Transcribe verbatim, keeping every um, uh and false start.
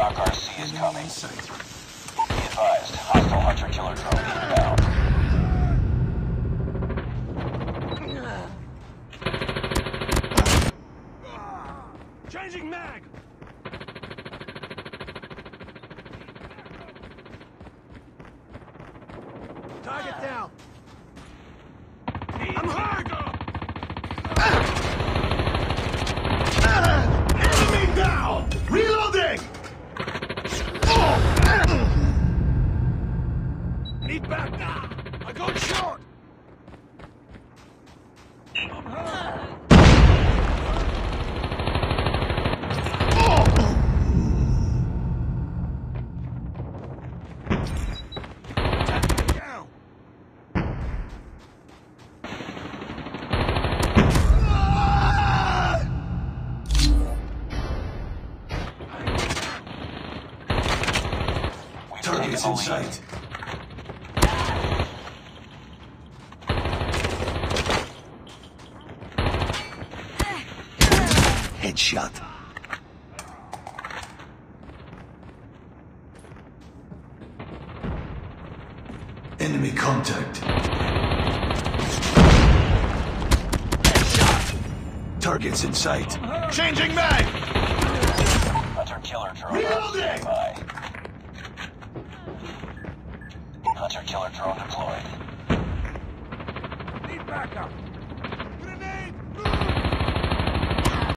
Doc R C is coming. Be advised, hostile hunter-killer drone inbound. Changing mag! Target down! I'm hurt! Enemy down! Reloading! Need back now! I got short! I'm hurt! Targets in sight. Headshot. Enemy contact. Headshot. Targets in sight. Changing mag! Hunter-killer drone. Reloading! By. Hunter-killer drone deployed. Need backup!